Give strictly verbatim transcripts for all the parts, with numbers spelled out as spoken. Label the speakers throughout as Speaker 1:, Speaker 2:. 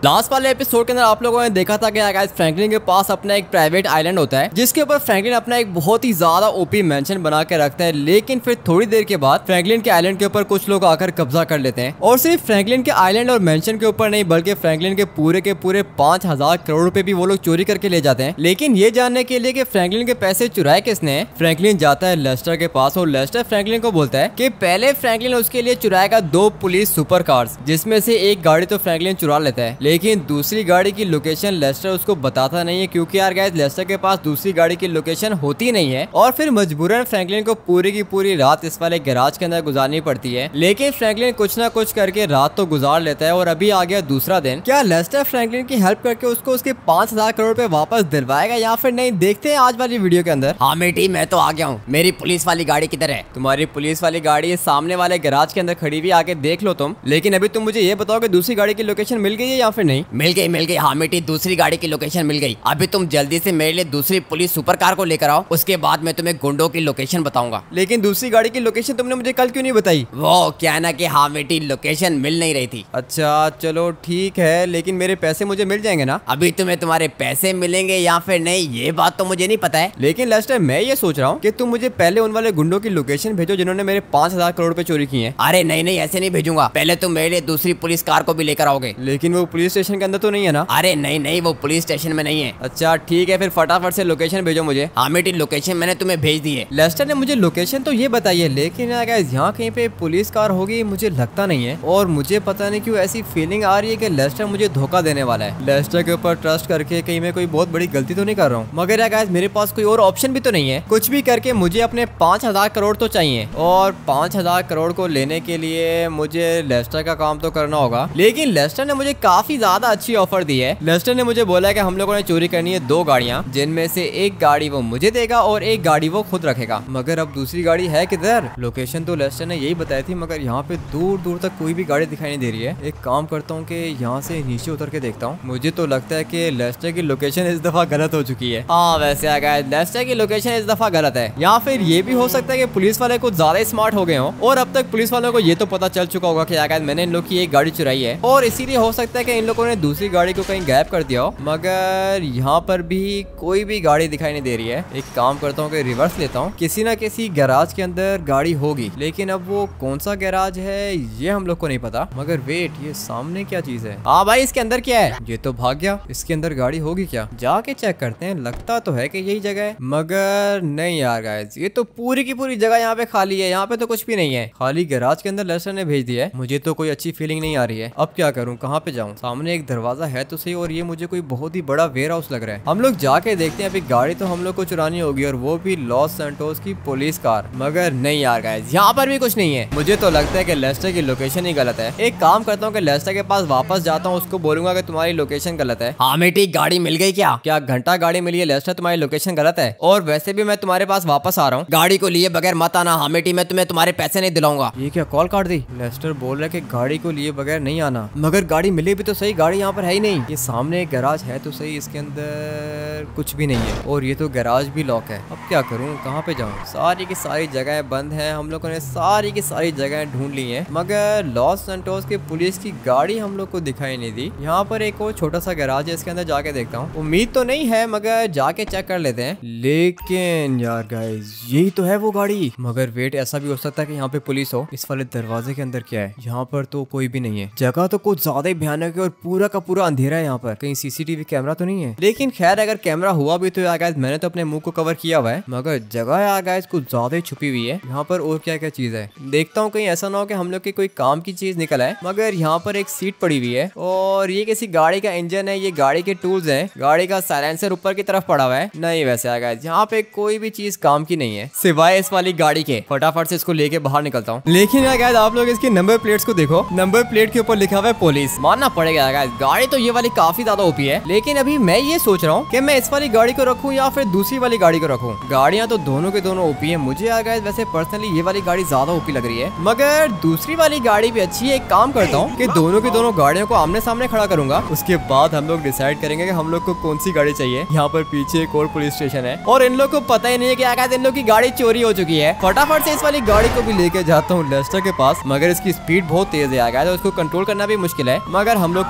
Speaker 1: Last वाले episode के अंदर आप लोगों ने देखा था कि गाइस फ्रैंकलिन के पास अपना एक प्राइवेट आइलैंड होता है जिसके ऊपर फ्रैंकलिन अपना एक बहुत ही ज्यादा ओपी मेंशन बना के रखता है। लेकिन फिर थोड़ी देर के बाद फ्रैंकलिन के आइलैंड के ऊपर कुछ लोग आकर कब्जा कर लेते हैं और सिर्फ फ्रैंकलिन के आइलैंड और मेंशन के ऊपर नहीं बल्कि फ्रैंकलिन के पूरे के पूरे पांच हजार करोड़ रुपए भी वो लोग चोरी करके ले जाते हैं। लेकिन ये जानने के लिए कि फ्रैंकलिन के पैसे चुराए किसने, फ्रैंकलिन जाता है लेस्टर के पास और लेस्टर फ्रैंकलिन को बोलता है कि पहले फ्रैंकलिन उसके लिए चुराएगा दो पुलिस सुपर कार्स, जिसमें से एक गाड़ी तो फ्रैंकलिन चुरा लेता है लेकिन दूसरी गाड़ी की लोकेशन लेस्टर उसको बताता नहीं है क्योंकि यार गाइस लेस्टर के पास दूसरी गाड़ी की लोकेशन होती नहीं है और फिर मजबूरन फ्रैंकलिन को पूरी की पूरी रात इस वाले गैराज के अंदर गुजारनी पड़ती है। लेकिन फ्रैंकलिन कुछ ना कुछ करके रात तो गुजार लेता है और अभी आ गया दूसरा दिन। क्या लेस्टर फ्रैंकलिन की हेल्प करके उसको उसके पांच हजार करोड़ रुपए वापस दिलवाएगा या फिर नहीं, देखते हैं आज वाली वीडियो के अंदर।
Speaker 2: हाँ मेटी मैं तो आ गया हूँ, मेरी पुलिस वाली गाड़ी किधर है?
Speaker 1: तुम्हारी पुलिस वाली गाड़ी है सामने वाले गैराज के अंदर खड़ी हुई, आके देख लो तुम। लेकिन अभी तुम मुझे ये बताओ कि दूसरी गाड़ी की लोकेशन मिल गई है या फिर नहीं?
Speaker 2: मिल गई मिल गई हाँ मेटी, दूसरी गाड़ी की लोकेशन मिल गई। अभी तुम जल्दी से मेरे लिए दूसरी पुलिस सुपर कार को लेकर आओ, उसके बाद मैं तुम्हें गुंडों की लोकेशन बताऊंगा।
Speaker 1: लेकिन दूसरी गाड़ी की लोकेशन तुमने मुझे कल क्यों नहीं बताई?
Speaker 2: वो क्या ना कि हाँ मेटी लोकेशन मिल नहीं रही थी।
Speaker 1: अच्छा चलो ठीक है, लेकिन मेरे पैसे मुझे मिल जाएंगे ना?
Speaker 2: अभी तुम्हें तुम्हारे पैसे मिलेंगे या फिर नहीं ये बात तो मुझे नहीं पता है।
Speaker 1: लेकिन लेस्टर मैं ये सोच रहा हूँ कि तुम मुझे पहले उन वाले गुंडों की लोकेशन भेजो जिन्होंने मेरे पांच हजार करोड़ रुपए चोरी किए हैं।
Speaker 2: अरे नहीं नहीं ऐसे नहीं भेजूंगा, पहले तुम मेरे लिए दूसरी पुलिस कार को भी लेकर आओगे।
Speaker 1: लेकिन वो पुलिस स्टेशन के अंदर तो नहीं है ना?
Speaker 2: अरे नहीं नहीं वो पुलिस स्टेशन में नहीं है।
Speaker 1: अच्छा ठीक है, फिर फटाफट से लोकेशन भेजो मुझे।
Speaker 2: हाँ मेटी लोकेशन मैंने तुम्हें भेज दी है।
Speaker 1: लेस्टर ने मुझे लोकेशन तो ये बताई है लेकिन यहाँ कहीं पे पुलिस कार होगी मुझे लगता नहीं है और मुझे पता नहीं क्यों ऐसी फीलिंग आ रही है कि लेस्टर मुझे धोखा देने वाला है। लेस्टर के ऊपर ट्रस्ट करके कहीं मैं कोई बहुत बड़ी गलती तो नहीं कर रहा हूँ, मगर यार गाइस मेरे पास कोई और ऑप्शन भी तो नहीं है। कुछ भी करके मुझे अपने पांच हजार करोड़ तो चाहिए और पांच हजार करोड़ को लेने के लिए मुझे लेस्टर का काम तो करना होगा। लेकिन लेस्टर ने मुझे काफी ज्यादा अच्छी ऑफर दी है। लेस्टर ने मुझे बोला है कि हम लोगों ने चोरी करनी है दो गाड़ियां, जिनमें से एक गाड़ी वो मुझे देगा और एक गाड़ी वो खुद रखेगा। मगर अब दूसरी गाड़ी है किधर? लोकेशन तो लेस्टर ने यही बताई थी मगर यहाँ पे दूर दूर तक कोई भी गाड़ी दिखाई नहीं दे रही है। एक काम करता हूँ कि यहाँ से नीचे उतर के देखता हूँ। मुझे तो लगता है कि लेस्टर की लोकेशन इस दफा गलत हो चुकी है। हाँ वैसे आ गया लेस्टर की लोकेशन इस दफा गलत है। या फिर ये भी हो सकता है कि पुलिस वाले कुछ ज्यादा स्मार्ट हो गए हों और अब तक पुलिस वालों को ये तो पता चल चुका होगा कि यार मैंने इन लोग की एक गाड़ी चुराई है और इसीलिए हो सकता है कि इन लोगों ने दूसरी गाड़ी को कहीं गायब कर दिया हो। मगर यहाँ पर भी कोई भी गाड़ी दिखाई नहीं दे रही है। एक काम करता हूँ कि रिवर्स लेता हूँ, किसी ना किसी गैराज के अंदर गाड़ी होगी लेकिन अब वो कौन सा गैराज है ये हम लोग को नहीं पता। मगर वेट, ये सामने क्या चीज है? हाँ भाई इसके अंदर क्या है? ये तो भाग गया। इसके अंदर गाड़ी होगी क्या? जाके चेक करते हैं, लगता तो है कि यही जगह है मगर नहीं यार गाइस, ये तो पूरी की पूरी जगह यहाँ पे खाली है। यहाँ पे तो कुछ भी नहीं है, खाली गैराज के अंदर लेस्टर ने भेज दिया है। मुझे तो कोई अच्छी फीलिंग नहीं आ रही है। अब क्या करूँ, कहाँ पे जाऊँ? सामने एक दरवाजा है तो सही और ये मुझे कोई बहुत ही बड़ा वेयर हाउस लग रहा है। हम लोग जाके देखते हैं। अभी गाड़ी तो हम लोग को चुरानी होगी और वो भी लॉस सैंटोस की पुलिस कार। मगर नहीं यार गाइस यहाँ पर भी कुछ नहीं है। मुझे तो लगता है कि लेस्टर की लोकेशन ही गलत है। एक काम करता हूँ कि लेस्टर के पास वापस जाता हूँ, उसको बोलूंगा कि तुम्हारी लोकेशन गलत है।
Speaker 2: हाँ मेटी गाड़ी मिल गई क्या?
Speaker 1: क्या घंटा गाड़ी मिली है लेस्टर, तुम्हारी लोकेशन गलत है और वैसे भी मैं तुम्हारे पास वापस आ रहा हूँ।
Speaker 2: गाड़ी को लिए बगैर मत आना। हाँ मेटी मैं तुम्हें तुम्हारे पैसे नहीं दिलाऊंगा।
Speaker 1: ये क्या कॉल काट दी? लेस्टर बोल रहा है कि गाड़ी को लिए बगैर नहीं आना, मगर गाड़ी मिले भी तो सही, गाड़ी यहाँ पर है ही नहीं। ये सामने एक गैराज है तो सही, इसके अंदर कुछ भी नहीं है और ये तो गैराज भी लॉक है। अब क्या करूँ, कहाँ पे जाऊँ? सारी की सारी जगह बंद है। हम लोगों ने सारी की सारी जगह ढूंढ ली है मगर लॉस सैंटोस के पुलिस की गाड़ी हम लोग को दिखाई नहीं दी। यहाँ पर एक और छोटा सा गैराज है, इसके अंदर जाके देखता हूँ। उम्मीद तो नहीं है मगर जाके चेक कर लेते हैं। लेकिन यार गाइस यही तो है वो गाड़ी। मगर वेट, ऐसा भी हो सकता है कि यहाँ पे पुलिस हो। इस वाले दरवाजे के अंदर क्या है? यहाँ पर तो कोई भी नहीं है। जगह तो कुछ ज्यादा ही भयानक है और पूरा का पूरा अंधेरा है। यहाँ पर कहीं सीसीटीवी कैमरा तो नहीं है। लेकिन खैर अगर कैमरा हुआ भी तो यार गाइस मैंने तो अपने मुंह को कवर किया हुआ है, मगर जगह यार गाइस कुछ ज्यादा ही छुपी हुई है। यहाँ पर और क्या क्या चीज है देखता हूँ, कहीं ऐसा ना हो कि हम लोग की कोई काम की चीज निकल आए। मगर यहाँ पर एक सीट पड़ी हुई है और ये किसी गाड़ी का इंजन है। ये गाड़ी के टूल्स हैं। गाड़ी का साइलेंसर ऊपर की तरफ पड़ा हुआ है। नहीं वैसे आ गाइस यहाँ पे कोई भी चीज काम की नहीं है सिवाय इस वाली गाड़ी के। फटाफट से इसको लेके बाहर निकलता हूँ। लेकिन यार गाइस आप लोग इसकी नंबर प्लेट्स को देखो, नंबर प्लेट के ऊपर लिखा हुआ है पुलिस। मानना पड़ेगा गाइस गाड़ी तो ये वाली काफी ज्यादा ओपी है। लेकिन अभी मैं ये सोच रहा हूँ कि मैं इस वाली गाड़ी को रखूँ या फिर दूसरी वाली गाड़ी को रखूँ। गाड़ियाँ तो दोनों के दोनों ओपी है। मुझे यार गाइस वैसे पर्सनली ये वाली गाड़ी ज्यादा ओपी लग रही है मगर दूसरी वाली गाड़ी भी अच्छी है। एक काम करता हूँ कि दोनों की दोनों गाड़ियों को आमने सामने खड़ा करूंगा, उसके बाद हम लोग डिसाइड करेंगे कि हम लोग को कौन सी गाड़ी चाहिए। यहाँ पर पीछे एक और पुलिस स्टेशन है और इन लोग को पता ही नहीं है कि आगे इन लोग की गाड़ी चोरी हो चुकी है। फटाफट से इस वाली गाड़ी को भी लेके जाता हूँ लेस्टर के पास, मगर इसकी स्पीड बहुत तेज है आगे तो उसको कंट्रोल करना भी मुश्किल है, मगर हम लोग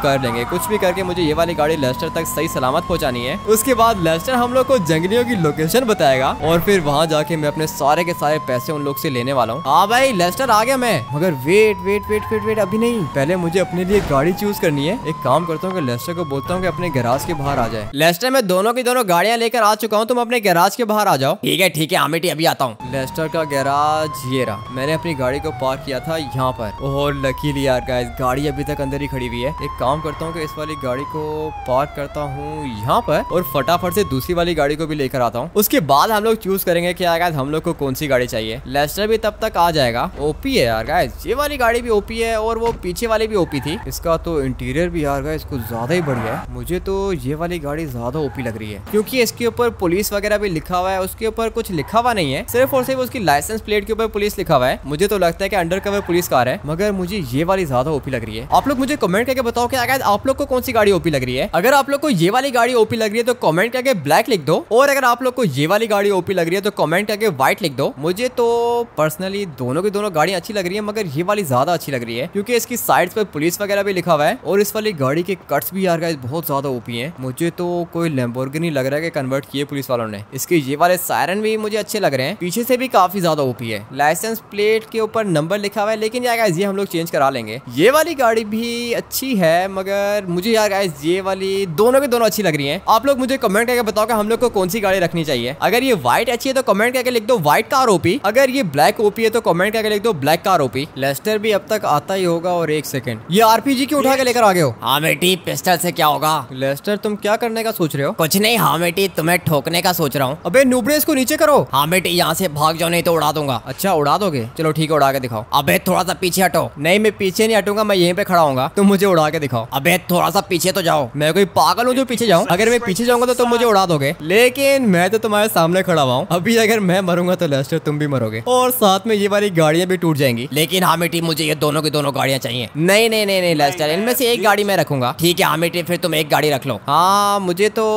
Speaker 1: कर लेंगे, कुछ भी करके मुझे ये वाली गाड़ी लेस्टर तक सही सलामत पहुंचानी है। उसके बाद लेस्टर हम लोग को जंगलियों की लोकेशन बताएगा और फिर वहाँ जाके मैं अपने सारे के सारे पैसे उन लोग से लेने वाला हूँ। हाँ भाई लेस्टर आ गया मैं, मगर wait wait wait wait wait अभी नहीं, पहले मुझे अपने लिए गाड़ी चूज करनी है। एक काम करता हूँ कि लेस्टर को बोलता हूँ कि अपने गैराज के बाहर आ जाए। लेस्टर मैं दोनों की दोनों गाड़ियाँ लेकर आ चुका हूँ, तुम अपने गैराज के बाहर आ जाओ।
Speaker 2: ठीक है ठीक है आमिटी अभी आता हूँ।
Speaker 1: लेस्टर का गैराज ये रहा, मैंने अपनी गाड़ी को पार्क किया था यहाँ पर। ओह लकीली यार गाइस गाड़ी अभी तक अंदर ही खड़ी हुई है। एक काम करता हूँ कि इस वाली गाड़ी को पार्क करता हूँ यहाँ पर और फटाफट से दूसरी वाली गाड़ी को भी लेकर आता हूँ। उसके बाद हम लोग चूज करेंगे कि यार हम लोग को कौन सी गाड़ी चाहिए। लेस्टर भी तब तक आ जाएगा। ओपी है यार गाइस, ये वाली गाड़ी भी ओपी है और वो पीछे वाली भी ओपी थी। इसका तो इंटीरियर भी यार गाइस कुछ ज्यादा ही बढ़िया है। मुझे तो ये वाली गाड़ी ज्यादा ओपी लग रही है क्योंकि इसके ऊपर पुलिस वगैरह भी लिखा हुआ है, उसके ऊपर कुछ लिखा हुआ नहीं है, सिर्फ और सिर्फ उसकी लाइसेंस प्लेट के ऊपर पुलिस लिखा हुआ है। मुझे तो लगता है कि अंडर कवर पुलिस कार है, मगर मुझे ये वाली ज्यादा ओपी लग रही है। आप लोग मुझे कमेंट करके बताओ कि अगर आप लोग को कौन सी गाड़ी ओपी लग रही है। अगर आप लोग को ये वाली गाड़ी ओपी लग रही है तो कमेंट करके ब्लैक लिख दो, और अगर आप लोग को ये वाली गाड़ी ओपी लग रही है तो कमेंट करके व्हाइट लिख दो। मुझे तो पर्सनली दोनों की दोनों गाड़ियां अच्छी लग रही है, मगर ये वाली ज्यादा अच्छी लग रही है क्योंकि इसकी साइड्स पर पुलिस वगैरह भी लिखा हुआ है और इस वाली गाड़ी के कट्स भी यार गाइस बहुत ज्यादा ओपी हैं। मुझे तो कोई लैम्बोर्गिनी लग रहा है कि कन्वर्ट किए पुलिस वालों ने। इसके ये वाले सायरन भी मुझे अच्छे लग रहे हैं, पीछे से भी काफी ज्यादा ओपी है। लाइसेंस प्लेट के ऊपर नंबर लिखा हुआ है, लेकिन यार गाइस ये हम लोग चेंज करा लेंगे। ये वाली गाड़ी भी अच्छी है, मगर मुझे यार गाइस ये वाली दोनों की दोनों अच्छी लग रही है। आप लोग मुझे कमेंट करके बताओ कि हम लोग को कौन सी गाड़ी रखनी चाहिए। अगर ये व्हाइट अच्छी है तो कमेंट करके लिख दो व्हाइट कार ओपी, अगर ये ब्लैक ओपी है तो कमेंट करके लिख दो ब्लैक कार ओपी। लेस्टर भी अब तक आता ही होगा। और एक सेकंड, ये आरपीजी क्यों उठा के लेकर आ गए हो?
Speaker 2: हाँ बेटी पिस्टल से क्या होगा?
Speaker 1: लेस्टर तुम क्या करने का सोच रहे हो?
Speaker 2: कुछ नहीं हाँ बेटी तुम्हें ठोकने का सोच रहा हूँ।
Speaker 1: अबे नूबड़े इसको नीचे करो।
Speaker 2: हाँ बेटी यहाँ से भाग जाओ नहीं तो उड़ा दूंगा।
Speaker 1: अच्छा उड़ा दोगे, चलो ठीक है उड़ा के दिखाओ।
Speaker 2: अबे थोड़ा सा पीछे हटो।
Speaker 1: नहीं मैं पीछे नहीं हटूंगा, मैं यहीं पे खड़ा हूँगा, तुम मुझे उड़ा के दिखाओ।
Speaker 2: अबे थोड़ा सा पीछे तो जाओ।
Speaker 1: मैं कोई पागल हूँ जो पीछे जाऊँ? अगर मैं पीछे जाऊंगा तो तुम मुझे उड़ा दोगे, लेकिन मैं तो तुम्हारे सामने खड़ा हुआ हूँ। अभी अगर मैं मरूंगा तो लेस्टर तुम भी मरोगे और साथ में ये वाली गाड़ियाँ भी टूट जाएंगी।
Speaker 2: लेकिन हाँ बेटी मुझे ये दोनों की दोनों गाड़ियाँ चाहिए।
Speaker 1: नहीं नहीं नहीं नहीं लेस्टर, इनमें से एक गाड़ी मैं रखूंगा।
Speaker 2: ठीक है हाँ बेटी फिर तुम एक गाड़ी रख लो।
Speaker 1: हाँ मुझे तो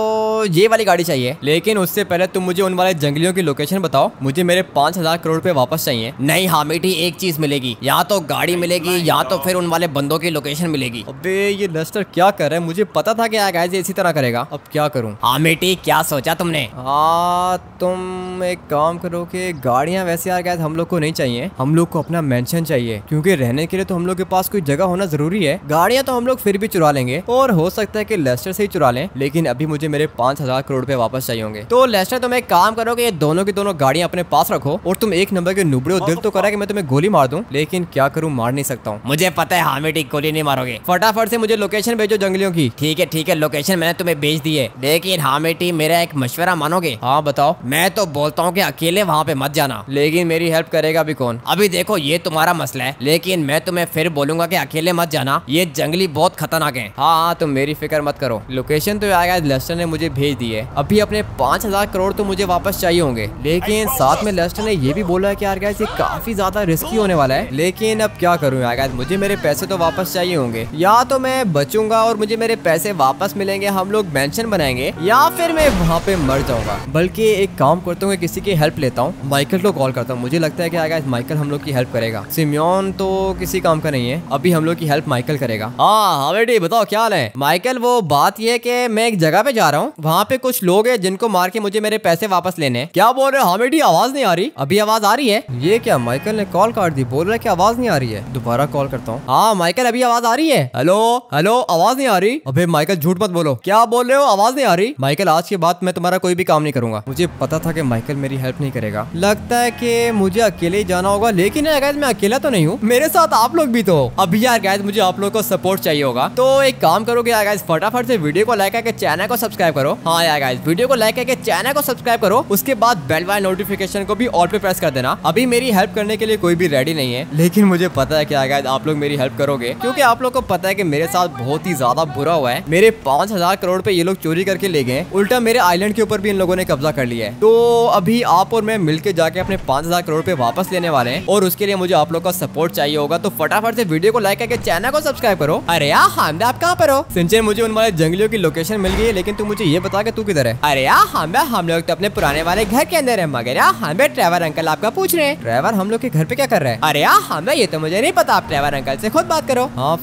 Speaker 1: ये वाली गाड़ी चाहिए, लेकिन उससे पहले तुम मुझे उन वाले जंगलियों की लोकेशन बताओ। मुझे मेरे पाँच हजार करोड़ रुपए वापस चाहिए।
Speaker 2: नहीं हाँ बेटी एक चीज मिलेगी, यहाँ तो गाड़ी मिलेगी, यहाँ तो फिर उन वाले बंदों की लोकेशन मिलेगी।
Speaker 1: अबे ये लेस्टर क्या कर रहा है? मुझे पता था कि गाइस इसी तरह करेगा, अब क्या करूँ?
Speaker 2: हाँ बेटी क्या सोचा तुमने?
Speaker 1: हाँ तुम एक काम करो कि गाड़ियाँ वैसे यार गाइस हम लोग को नहीं चाहिए, हम लोग को अपना मेंशन चाहिए क्योंकि रहने के लिए तो हम लोग के पास कोई जगह होना जरूरी है। गाड़ियाँ तो हम लोग फिर भी चुरा लेंगे और हो सकता है कि लेस्टर से ही चुरा लें, लेकिन अभी मुझे मेरे पाँच हजार करोड़ रुपए वापस चाहिए होंगे। तो लेस्टर तुम एक काम करो कि ये दोनों की दोनों गाड़ियाँ अपने पास रखो और तुम एक नंबर के नुबड़े हो। दिल तो करा कि मैं तुम्हें गोली मार दूं, लेकिन क्या करूं मार नहीं सकता हूं।
Speaker 2: मुझे पता है हाँ बेटी गोली नहीं मारोगे।
Speaker 1: फटाफट से मुझे लोकेशन भेजो जंगलियों की।
Speaker 2: ठीक है ठीक है लोकेशन मैंने तुम्हें भेज दी है, लेकिन हाँ बेटी मेरा एक मशवरा मानोगे?
Speaker 1: हाँ बताओ।
Speaker 2: मैं तो बोलता हूँ कि अकेले वहाँ पे मत जाना।
Speaker 1: लेकिन मेरी हेल्प करेगा अभी कौन?
Speaker 2: अभी देखो ये तुम्हारा मसला है, लेकिन मैं तुम्हें फिर बोलूंगा कि अकेले मत जाना, ये जंगली बहुत खतरनाक है।
Speaker 1: हाँ हाँ तुम मेरी फिक्र मत करो, लोकेशन तो आएगा लेस्टर ने मुझे भेज दी है। अभी अपने पाँच हजार करोड़ तो मुझे वापस चाहिए होंगे, लेकिन साथ में लेस्टर ने ये भी बोला है कि यार गाइस ये काफी ज्यादा रिस्की होने वाला है। लेकिन अब क्या करूँ यार गाइस, मुझे मेरे पैसे तो वापस चाहिए होंगे। या तो मैं बचूंगा और मुझे मेरे पैसे वापस मिलेंगे, हम लोग मेंशन बनाएंगे, या फिर मैं वहाँ पे मर जाऊंगा। बल्कि एक काम करता हूँ किसी की हेल्प लेता हूँ, माइकल को कॉल करता हूँ। मुझे लगता है कि गाइस माइकल हम लोग की हेल्प करेगा। सिमियोन तो किसी काम का नहीं है, अभी हम लोग की हेल्प माइकल करेगा। हाँ हाँ बेटी बताओ क्या हाल है? माइकल वो बात ये कि मैं एक जगह पे जा रहा हूँ, वहाँ पे कुछ लोग हैं जिनको मार के मुझे मेरे पैसे वापस लेने। क्या बोल रहे हो? हाँ बेटी आवाज नहीं आ रही। अभी आवाज आ रही है? ये क्या माइकल ने कॉल काट दी, बोल रहा है कि आवाज नहीं आ रही है। दोबारा कॉल करता हूँ। हाँ माइकल अभी आवाज आ रही है? हेलो हेलो आवाज नहीं आ रही। अबे माइकल झूठ मत बोलो, क्या बोल रहे हो? आवाज नहीं आ रही। माइकल आज के बाद मैं तुम्हारा कोई भी काम नहीं करूंगा। मुझे पता था कि माइकल मेरी हेल्प नहीं करेगा, लगता है कि मुझे अकेले ही जाना होगा। लेकिन यार गाइस मैं अकेला तो नहीं हूँ, मेरे साथ आप लोग भी तो। अभी यार गाइस मुझे आप लोग को सपोर्ट चाहिए होगा, तो एक काम करोगे यार गाइस फटाफट से वीडियो को लाइक करके चैनल को सब्सक्राइब करो। हाँ यार गाइस वीडियो को लाइक करके चैनल को सब्सक्राइब करो, उसके बाद बेल वाले नोटिफिकेशन को भी ऑल पे प्रेस कर देना। अभी मेरी हेल्प करने के लिए कोई भी रेडी नहीं है, लेकिन मुझे पता है कि यार गाइस आप लोग मेरी हेल्प करोगे, क्योंकि आप लोग को पता है कि मेरे साथ बहुत ही ज्यादा बुरा हुआ है। मेरे पाँच हजार करोड़ पे ये लोग चोरी करके ले गए, उल्टा मेरे आइलैंड के ऊपर भी इन लोगों ने कब्जा कर लिया है। तो अभी आप और मैं मिलके जाके अपने पाँच हजार करोड़ पे वापस लेने वाले हैं, और उसके लिए मुझे आप लोग का सपोर्ट चाहिए होगा। तो फटाफट से वीडियो को लाइक करके चैनल को सब्सक्राइब करो। अरे यार हामिदा आप कहाँ पर हो? सिंचन मुझे उन वाले जंगलियों की लोकेशन मिल गई है, लेकिन तू मुझे ये बता के तू किधर है? अरे यार हामिदा हम लोग तो अपने पुराने वाले घर के अंदर है, मगर यार हमें ड्राइवर अंकल आपका पूछ रहे हैं। ड्राइवर हम लोग के घर पे क्या कर रहे हैं? अरे यार हामिदा ये तो मुझे नहीं पता, आप ड्राइवर अंकल से खुद बात करो। हाँ फोन दे उसको।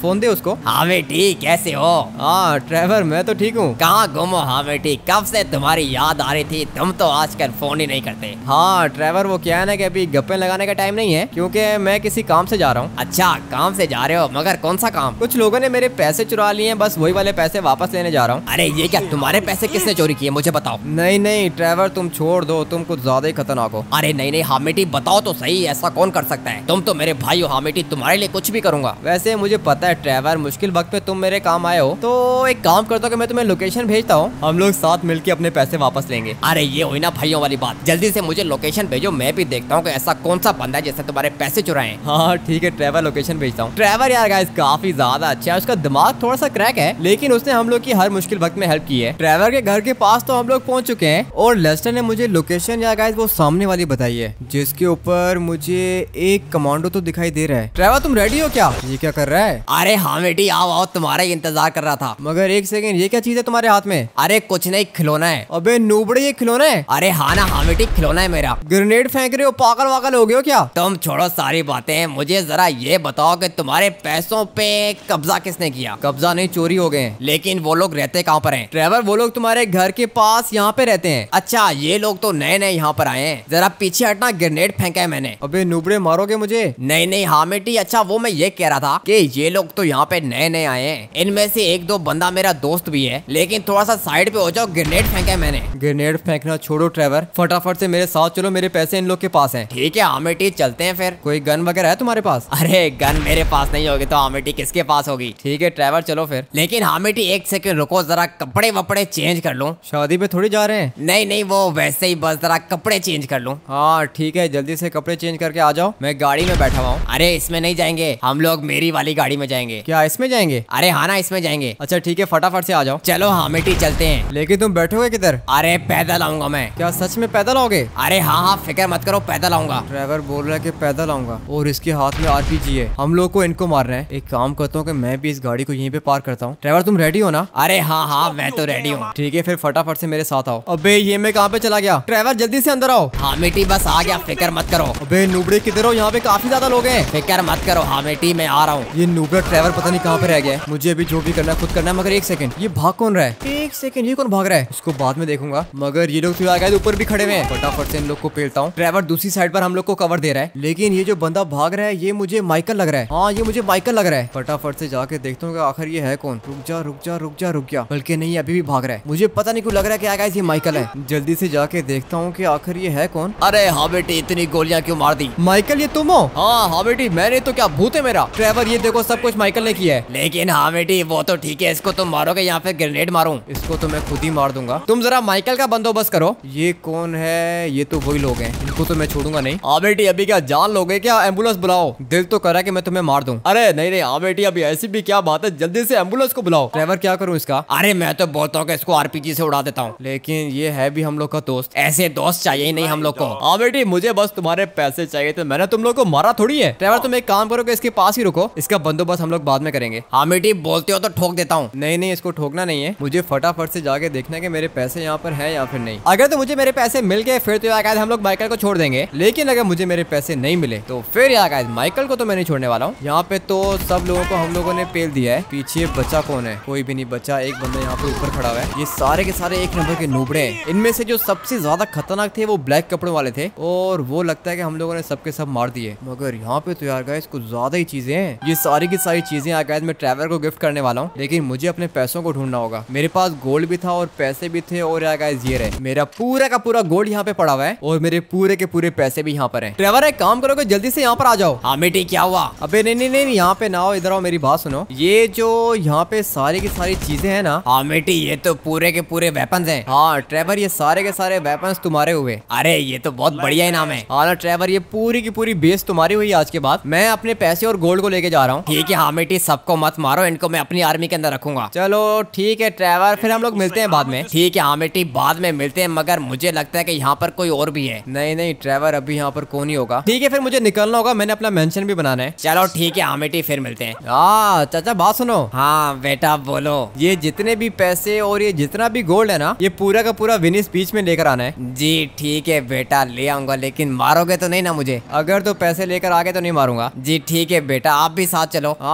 Speaker 1: इसको।
Speaker 2: हाँ बेटी कैसे हो?
Speaker 1: हाँ ट्रेवर मैं तो ठीक हूँ।
Speaker 2: कहाँ गुम हो? हाँ बेटी कब से तुम्हारी याद आ रही थी, तुम तो आजकल फोन ही नहीं करते।
Speaker 1: हाँ ट्रेवर वो क्या है ना कि अभी गप्पे लगाने का टाइम नहीं है, क्योंकि मैं किसी काम से जा रहा हूँ।
Speaker 2: अच्छा काम से जा रहे हो, मगर कौन सा काम?
Speaker 1: कुछ लोगों ने मेरे पैसे चुरा लिए हैं, बस वही वाले पैसे वापस लेने जा रहा हूँ।
Speaker 2: अरे ये क्या, तुम्हारे पैसे किसने चोरी किए मुझे बताओ।
Speaker 1: नहीं नहीं ट्रेवर तुम छोड़ दो, तुम कुछ ज्यादा ही खतरनाक हो।
Speaker 2: अरे नहीं नहीं हाँ बेटी बताओ तो सही, ऐसा कौन कर सकता है? तुम तो मेरे भाई हो हाँ बेटी, तुम्हारे लिए कुछ भी करूंगा।
Speaker 1: वैसे मुझे पता है ट्रेवर मुश्किल वक्त पे तुम मेरे काम आए हो, तो एक काम करता हूँ कि मैं तुम्हें लोकेशन भेजता हूँ, हम लोग साथ मिलके अपने पैसे वापस लेंगे।
Speaker 2: अरे ये हुई ना भाइयों वाली बात, जल्दी से मुझे लोकेशन भेजो, मैं भी देखता हूँ कि ऐसा कौन सा बंदा है जिसने तुम्हारे पैसे चुराए।
Speaker 1: हाँ ठीक है ट्रेवर लोकेशन भेजता हूँ। ट्रेवर यार गाइस काफी ज्यादा अच्छा है, उसका दिमाग थोड़ा सा क्रैक है, लेकिन उसने हम लोग की हर मुश्किल वक्त में हेल्प की है। ट्रेवर के घर के पास तो हम लोग पहुंच चुके हैं और लेस्टर ने मुझे लोकेशन यार गाइस वो सामने वाली बताई है, जिसके ऊपर मुझे एक कमांडो तो दिखाई दे रहा है। ट्रेवर तुम रेडी हो क्या? ये क्या कर रहा है?
Speaker 2: अरे हाँ बेटी आओ आओ, तुम्हारा ही इंतजार कर रहा था।
Speaker 1: मगर एक सेकंड, ये क्या चीज है तुम्हारे हाथ में?
Speaker 2: अरे कुछ नहीं, खिलौना है।
Speaker 1: अबे नूबड़े ये खिलौना है?
Speaker 2: अरे हाँ ना हाँ बेटी खिलौना है मेरा।
Speaker 1: ग्रेनेड फेंक रहे हो, पागल वागल हो गए हो क्या?
Speaker 2: तुम छोड़ो सारी बातें, मुझे जरा ये बताओ कि तुम्हारे पैसों पे कब्जा किसने किया?
Speaker 1: कब्जा नहीं, चोरी हो गए हैं।
Speaker 2: लेकिन वो लोग रहते कहाँ पर हैं?
Speaker 1: ट्रेवर वो लोग तुम्हारे घर के पास यहाँ पे रहते हैं।
Speaker 2: अच्छा ये लोग तो नए नए यहाँ पर आए हैं, जरा पीछे हटना, ग्रेनेड फेंका है मैंने।
Speaker 1: अबे नूबड़े मारोगे मुझे?
Speaker 2: नहीं नहीं हाँ बेटी, अच्छा वो मैं ये कह रहा था कि ये लोग तो यहाँ पे नए नए आए हैं, इनमें से एक दो बंदा मेरा दोस्त भी है, लेकिन थोड़ा सा साइड पे हो जाओ, ग्रेनेड फेंका है मैंने।
Speaker 1: ग्रेनेड फेंकना छोड़ो ट्रेवर, फटाफट से मेरे साथ चलो, मेरे पैसे इन लोग के पास हैं।
Speaker 2: ठीक है हाँ बेटी चलते हैं फिर।
Speaker 1: कोई गन वगैरह है तुम्हारे पास?
Speaker 2: अरे गन मेरे पास नहीं होगी तो हाँ बेटी किसके पास होगी?
Speaker 1: ठीक है ट्रेवर चलो फिर।
Speaker 2: लेकिन हाँ बेटी एक सेकंड रुको, जरा कपड़े वपड़े चेंज कर लूं।
Speaker 1: शादी पे थोड़ी जा रहे हैं।
Speaker 2: नहीं नहीं वो वैसे ही, बस जरा कपड़े चेंज कर लूं।
Speaker 1: हाँ ठीक है, जल्दी से कपड़े चेंज करके आ जाओ, मैं गाड़ी में बैठा हुआ हूँ।
Speaker 2: अरे इसमें नहीं जाएंगे हम लोग, मेरी वाली गाड़ी में जाएंगे।
Speaker 1: क्या इसमें जाएंगे?
Speaker 2: अरे हाँ ना इसमें जाएंगे।
Speaker 1: अच्छा ठीक है, फटाफट से आ जाओ।
Speaker 2: चलो हाँ बेटी चलते हैं।
Speaker 1: लेकिन तुम बैठोगे किधर?
Speaker 2: अरे पैदल आऊंगा मैं।
Speaker 1: क्या सच में पैदल आओगे?
Speaker 2: अरे हाँ हाँ फिक्र मत करो, पैदल आऊंगा।
Speaker 1: ड्राइवर बोल रहा है कि पैदल आऊंगा और इसके हाथ में आरपीजी है, हम लोग को इनको मारना है। एक काम करता हूँ कि मैं भी इस गाड़ी को यहीं पे पार्क करता हूँ। ड्राइवर तुम रेडी हो ना?
Speaker 2: अरे हाँ हाँ मैं तो रेडी हूँ।
Speaker 1: ठीक है फिर फटाफट से मेरे साथ आओ। अबे ये मैं कहाँ पे चला गया? ड्राइवर जल्दी से अंदर आओ।
Speaker 2: हाँ बेटी बस आ गया, फिक्र मत करो।
Speaker 1: अबे नूबड़े किधर हो? यहाँ पे काफी ज्यादा लोग हैं।
Speaker 2: फिक्र मत करो हाँ बेटी मैं आ रहा हूँ।
Speaker 1: ये नूबड़ा ड्राइवर पता नहीं कहाँ पे रह गया है, मुझे अभी जो भी करना है खुद करना है। मगर एक सेकंड, ये भाग कौन रहा है? एक सेकंड, ये कौन भाग रहा है? उसको बाद में देखूंगा। मगर ये लोग तो आ गए, ऊपर भी खड़े हुए हैं। फटाफट से इन लोग को पेलता हूँ। ड्राइवर दूसरी साइड पर हम लोग को कवर दे रहा है, लेकिन ये जो बंदा भाग रहा है ये मुझे माइकल लग रहा है। हाँ ये मुझे माइकल लग रहा है। फटाफट से जाके देखता हूँ आखिर ये है कौन। रुक जा रुक जा रुक जा रुक जा, बल्कि नहीं अभी भी भाग रहा है। मुझे पता नहीं क्यों लग रहा है कि गाइस ये माइकल है। जल्दी से जाके देखता हूँ कि आखिर ये है कौन।
Speaker 2: अरे हाँ बेटी इतनी गोलियां क्यों मार दी?
Speaker 1: माइकल ये तुम हो? हाँ हाँ बेटी मैंने तो, क्या भूत है मेरा? ड्राइवर ये देखो सब कुछ माइकल ने किया है।
Speaker 2: लेकिन हाँ बेटी वो तो ठीक है, इसको तुम मारोगे या फिर ग्रेनेड मारूं?
Speaker 1: इसको तो मैं खुद ही मार दूंगा, तुम जरा माइकल का बंदोबस्त करो। ये कौन है? ये तो वही लोग हैं, इनको तो मैं छोड़ूंगा नहीं। हाँ बेटी अभी क्या जान लोगे क्या? एम्बुलेंस बुलाओ। दिल तो करा कि मैं तुम्हें मार दूं। अरे नहीं नहीं हाँ बेटी अभी ऐसी भी क्या बात है, जल्दी से एम्बुलेंस को बुलाओ। ड्राइवर क्या करूँ इसका?
Speaker 2: अरे मैं तो बोलता हूँ कि इसको आरपीजी से उड़ा देता हूँ।
Speaker 1: लेकिन ये है भी हम लोग का दोस्त।
Speaker 2: ऐसे दोस्त चाहिए ही नहीं हम लोग को।
Speaker 1: हाँ बेटी मुझे बस तुम्हारे पैसे चाहिए थे, मैंने तुम लोग को मारा थोड़ी है। ड्राइवर तुम एक काम करो कि इसके पास ही रुको, इसका बंदोबस्त हम लोग बाद में करेंगे।
Speaker 2: हाँ बेटी बोलते हो तो ठोक देता हूँ।
Speaker 1: नहीं नहीं इसको ठोकना नहीं है, मुझे फटाफट से जाके देखना है कि मेरे पैसे यहाँ पर हैं या फिर नहीं। अगर तो मुझे मेरे पैसे मिल गए फिर तो यार हम लोग माइकल को छोड़ देंगे, लेकिन अगर मुझे मेरे पैसे नहीं मिले तो फिर यार माइकल को तो मैं नहीं छोड़ने वाला हूँ। यहाँ पे तो सब लोगों को हम लोगों ने पेल दिया है। पीछे बचा कौन है? कोई भी नहीं बचा, एक बंदा यहाँ पे ऊपर खड़ा हुआ है। ये सारे के सारे एक नंबर के नूबड़े हैं। इनमें से जो सबसे ज्यादा खतरनाक थे वो ब्लैक कपड़ों वाले थे, और वो लगता है कि हम लोगों ने सबके सब मार दिए। मगर यहाँ पे तो यार गाइस कुछ ज्यादा ही चीजें हैं। ये सारी की सारी चीजें यार गाइस मैं ट्रैवलर को गिफ्ट करने वाला हूँ, लेकिन मुझे अपने पैसों को ढूंढना होगा। मेरे पास गोल्ड भी था और पैसे भी थे, और यार गाइस ये रहे मेरा पूरा का पूरा गोल्ड यहाँ पे पड़ा हुआ है, और मेरे पूरे के पूरे पैसे भी यहाँ पर है। ट्रैवलर एक काम करोगे जल्दी से यहाँ पर आ जाओ।
Speaker 2: हाँ बेटी क्या हुआ?
Speaker 1: अबे नहीं नहीं नहीं यहाँ पे ना आओ, इधर आओ मेरी बात सुनो। ये जो यहाँ पे सारी की सारी चीजें हैं ना।
Speaker 2: हाँ बेटी ये तो पूरे के पूरे वेपन्स हैं।
Speaker 1: हाँ ट्रेवर ये सारे के सारे वेपन्स तुम्हारे हुए।
Speaker 2: अरे ये तो बहुत बढ़िया इनाम है।
Speaker 1: हाँ ना ट्रेवर ये पूरी की पूरी बेस तुम्हारी हुई आज के बाद। मैं अपने पैसे और गोल्ड को लेके जा रहा हूँ।
Speaker 2: ठीक है हाँ बेटी सबको मत मारो, इनको मैं अपनी आर्मी के अंदर रखूंगा।
Speaker 1: चलो ठीक है ट्रेवर, फिर हम लोग मिलते हैं बाद में।
Speaker 2: ठीक है हाँ बेटी बाद में मिलते हैं, मगर मुझे लगता है कि यहाँ पर कोई और भी है।
Speaker 1: नहीं नहीं ट्रेवर अभी यहाँ पर कौन ही होगा। ठीक है फिर मुझे निकलना होगा, मैंने अपना मेंशन भी बनाना है।
Speaker 2: चलो ठीक है हाँ बेटी फिर मिलते हैं।
Speaker 1: हाँ चाचा बात सुनो।
Speaker 2: हाँ बेटा बोलो।
Speaker 1: ये जितने भी पैसे और ये जितना भी गोल्ड है ना, ये पूरा का पूरा विनिस बीच में लेकर आना है।
Speaker 2: जी ठीक है बेटा ले आऊंगा, लेकिन मारोगे तो नहीं ना मुझे?
Speaker 1: अगर तो पैसे लेकर आगे तो नहीं मारूंगा।
Speaker 2: जी ठीक है बेटा आप भी साथ चलो।
Speaker 1: हाँ